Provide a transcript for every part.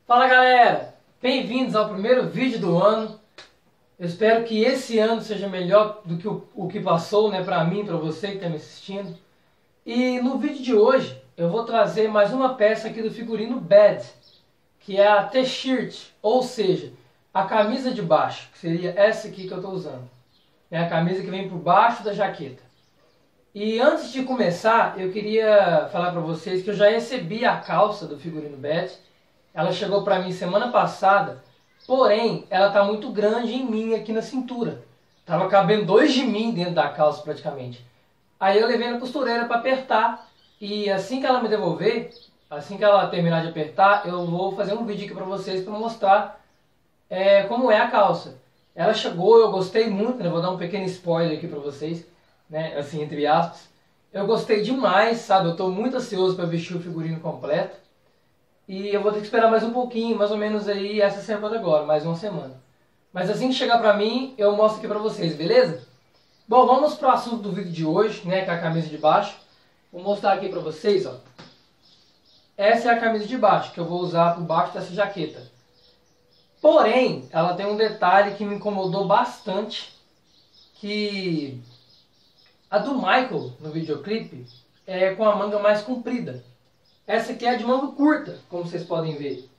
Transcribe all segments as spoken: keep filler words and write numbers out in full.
Fala galera, bem-vindos ao primeiro vídeo do ano. Eu espero que esse ano seja melhor do que o, o que passou, né, para mim, para você que está me assistindo. E no vídeo de hoje eu vou trazer mais uma peça aqui do figurino Bad, que é a T-shirt, ou seja, a camisa de baixo, que seria essa aqui que eu estou usando. É a camisa que vem por baixo da jaqueta. E antes de começar, eu queria falar para vocês que eu já recebi a calça do figurino Bad. Ela chegou para mim semana passada, porém ela tá muito grande em mim aqui na cintura. Tava cabendo dois de mim dentro da calça praticamente. Aí eu levei na costureira para apertar e assim que ela me devolver, assim que ela terminar de apertar, eu vou fazer um vídeo aqui para vocês para mostrar é, como é a calça. Ela chegou, eu gostei muito, né? Vou dar um pequeno spoiler aqui para vocês, né? Assim, entre aspas. Eu gostei demais, sabe? Eu estou muito ansioso para vestir o figurino completo. E eu vou ter que esperar mais um pouquinho, mais ou menos aí essa semana agora, mais uma semana. Mas assim que chegar pra mim, eu mostro aqui pra vocês, beleza? Bom, vamos pro assunto do vídeo de hoje, né, que é a camisa de baixo. Vou mostrar aqui pra vocês, ó. Essa é a camisa de baixo, que eu vou usar por baixo dessa jaqueta. Porém, ela tem um detalhe que me incomodou bastante, que a do Michael, no videoclipe, é com a manga mais comprida. Essa aqui é de manga curta, como vocês podem ver.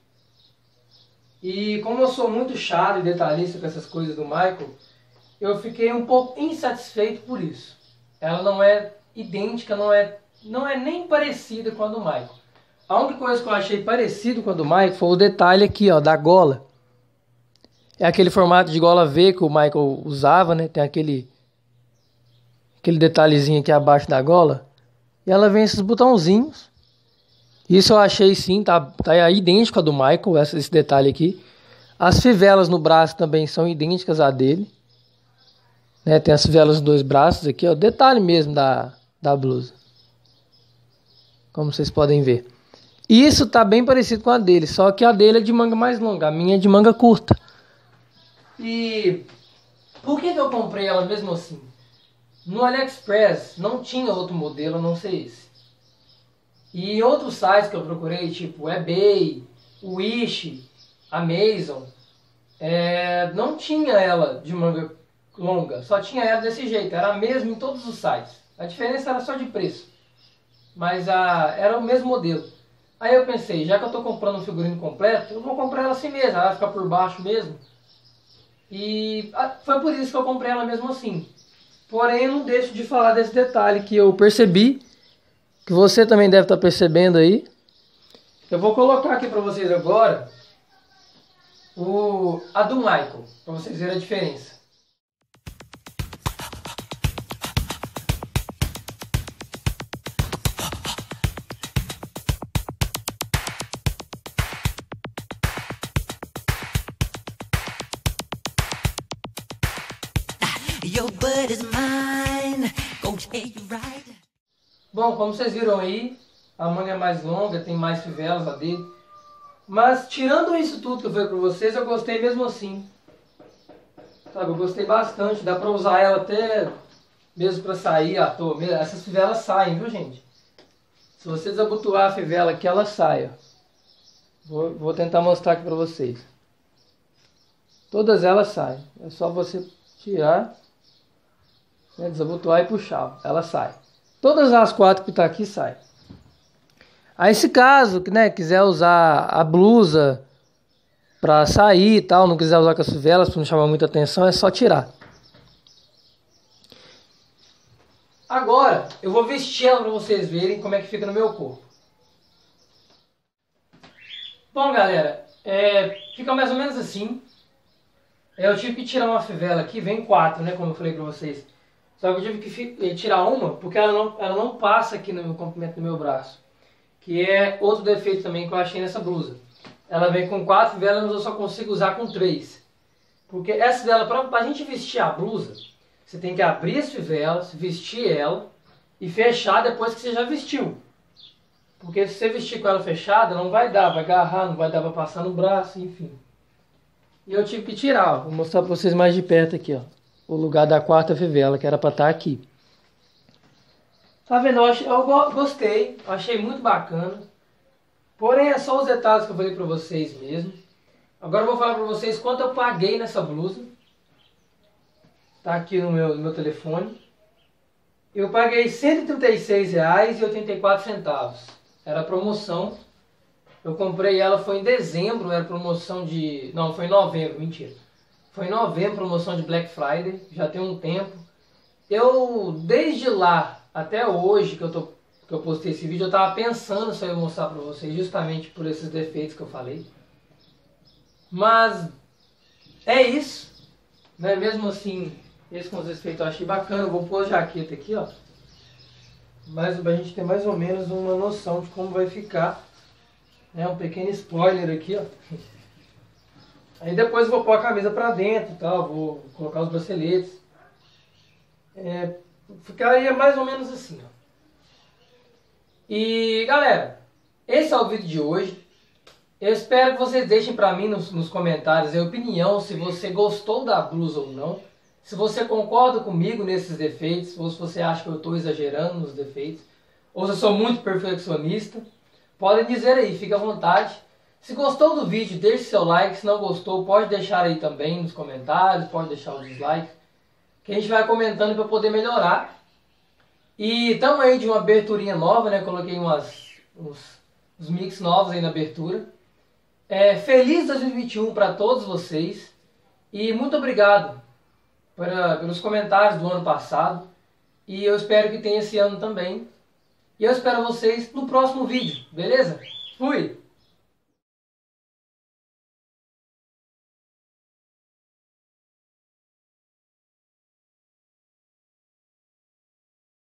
E como eu sou muito chato e detalhista com essas coisas do Michael, eu fiquei um pouco insatisfeito por isso. Ela não é idêntica, não é, não é nem parecida com a do Michael. A única coisa que eu achei parecido com a do Michael foi o detalhe aqui, ó, da gola. É aquele formato de gola V que o Michael usava, né? Tem aquele, aquele detalhezinho aqui abaixo da gola. E ela vem esses botãozinhos. Isso eu achei sim, tá, tá idêntico a do Michael, essa, esse detalhe aqui. As fivelas no braço também são idênticas à dele. Né, tem as fivelas nos dois braços aqui, ó, detalhe mesmo da, da blusa. Como vocês podem ver. Isso tá bem parecido com a dele, só que a dele é de manga mais longa, a minha é de manga curta. E por que que eu comprei ela mesmo assim? No AliExpress não tinha outro modelo a não ser esse. E em outros sites que eu procurei, tipo eBay, Wish, Amazon, é, não tinha ela de manga longa, só tinha ela desse jeito, era a mesma em todos os sites. A diferença era só de preço, mas a, era o mesmo modelo. Aí eu pensei, já que eu estou comprando um figurino completo, eu vou comprar ela assim mesmo, ela vai ficar por baixo mesmo. E a, foi por isso que eu comprei ela mesmo assim. Porém eu não deixo de falar desse detalhe que eu percebi, que você também deve estar percebendo aí. Eu vou colocar aqui para vocês agora o, a do Michael, para vocês verem a diferença. Your butt is mine. Go take you right. Bom, como vocês viram aí, a manga é mais longa, tem mais fivelas a dele. Mas tirando isso tudo que eu falei pra vocês, eu gostei mesmo assim. Sabe, eu gostei bastante, dá pra usar ela até mesmo pra sair à toa. Essas fivelas saem, viu gente? Se você desabotoar a fivela aqui, ela sai, ó. Vou, vou tentar mostrar aqui pra vocês. Todas elas saem, é só você tirar, né, desabotoar e puxar, ó. Ela sai. Todas as quatro que tá aqui saem. Aí se caso, né, quiser usar a blusa pra sair e tal, não quiser usar com as fivelas pra não chamar muita atenção, é só tirar. Agora eu vou vestir ela pra vocês verem como é que fica no meu corpo. Bom galera, é, fica mais ou menos assim. Eu tive que tirar uma fivela aqui, vem quatro, né, como eu falei pra vocês. Só que eu tive que tirar uma, porque ela não, ela não passa aqui no comprimento do meu braço. Que é outro defeito também que eu achei nessa blusa. Ela vem com quatro fivelas, mas eu só consigo usar com três. Porque essa fivela, para a gente vestir a blusa, você tem que abrir as fivelas, vestir ela e fechar depois que você já vestiu. Porque se você vestir com ela fechada, não vai dar, vai agarrar, não vai dar para passar no braço, enfim. E eu tive que tirar, ó. Vou mostrar para vocês mais de perto aqui, ó. O lugar da quarta fivela, que era para estar aqui. Tá vendo? Eu, achei, eu gostei, achei muito bacana. Porém, é só os detalhes que eu falei para vocês mesmo. Agora eu vou falar para vocês quanto eu paguei nessa blusa. Tá aqui no meu, no meu telefone. Eu paguei cento e trinta e seis reais e oitenta e quatro centavos. Era promoção. Eu comprei ela, foi em dezembro, era promoção de... Não, foi em novembro, mentira. Foi em novembro, promoção de Black Friday, já tem um tempo. Eu, desde lá até hoje que eu, tô, que eu postei esse vídeo, eu tava pensando se eu ia mostrar pra vocês, justamente por esses defeitos que eu falei. Mas é isso, né? Mesmo assim, esse com os defeitos eu achei bacana. Eu vou pôr a jaqueta aqui, ó. Mas pra gente ter mais ou menos uma noção de como vai ficar. É um pequeno spoiler aqui, ó. Aí depois eu vou pôr a camisa pra dentro e tal, vou colocar os braceletes. É, ficaria mais ou menos assim, ó. E galera, esse é o vídeo de hoje. Eu espero que vocês deixem pra mim nos, nos comentários a opinião, se você gostou da blusa ou não. Se você concorda comigo nesses defeitos, ou se você acha que eu estou exagerando nos defeitos, ou se eu sou muito perfeccionista. Podem dizer aí, fique à vontade. Se gostou do vídeo, deixe seu like. Se não gostou, pode deixar aí também nos comentários, pode deixar o dislike, que a gente vai comentando para poder melhorar. E estamos aí de uma aberturinha nova, né? Coloquei umas, uns, uns mix novos aí na abertura. É, feliz dois mil e vinte e um para todos vocês. E muito obrigado pra, pelos comentários do ano passado. E eu espero que tenha esse ano também. E eu espero vocês no próximo vídeo, beleza? Fui!